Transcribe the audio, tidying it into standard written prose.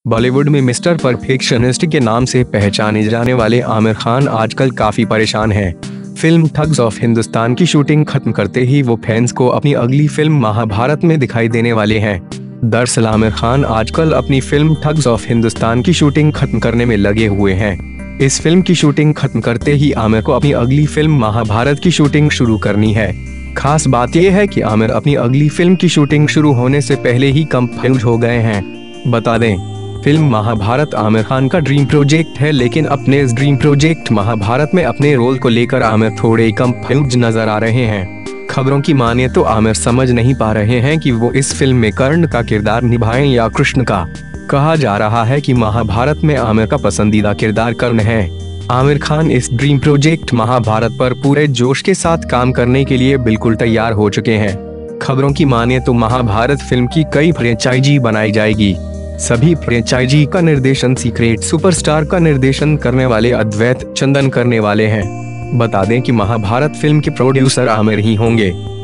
बॉलीवुड में mister perfectionist के नाम से पहचाने जाने वाले आमिर खान आजकल काफी परेशान हैं। फिल्म ठग्स ऑफ हिंदुस्तान की शूटिंग खत्म करते ही वो फैंस को अपनी अगली फिल्म महाभारत में दिखाई देने वाले हैं। दरअसल आमिर खान आजकल अपनी फिल्म ठग्स ऑफ हिंदुस्तान की शूटिंग खत्म करने में लगे हुए हैं। इस फिल्म की शूटिंग खत्म करते ही आमिर को अपनी अगली फिल्म महाभारत की शूटिंग शुरू करनी है। खास बात यह है कि आमिर अपनी अगली फिल्म की शूटिंग शुरू होने से पहले ही कंफ्यूज हो गए हैं। बता दें, फिल्म महाभारत आमिर खान का ड्रीम प्रोजेक्ट है, लेकिन अपने इस ड्रीम प्रोजेक्ट महाभारत में अपने रोल को लेकर आमिर थोड़े कंफ्यूज नजर आ रहे हैं। खबरों की माने तो आमिर समझ नहीं पा रहे हैं कि वो इस फिल्म में कर्ण का किरदार निभाएं या कृष्ण का। कहा जा रहा है कि महाभारत में आमिर का पसंदीदा किरदार कर्ण है। आमिर खान इस ड्रीम प्रोजेक्ट महाभारत पर पूरे जोश के साथ काम करने के लिए बिल्कुल तैयार हो चुके हैं। खबरों की माने तो महाभारत फिल्म की कई फ्रेंचाइजी बनाई जाएगी। सभी फ्रेंचाइजी का निर्देशन सीक्रेट सुपरस्टार का निर्देशन करने वाले अद्वैत चंदन करने वाले हैं। बता दें कि महाभारत फिल्म के प्रोड्यूसर आमिर ही होंगे।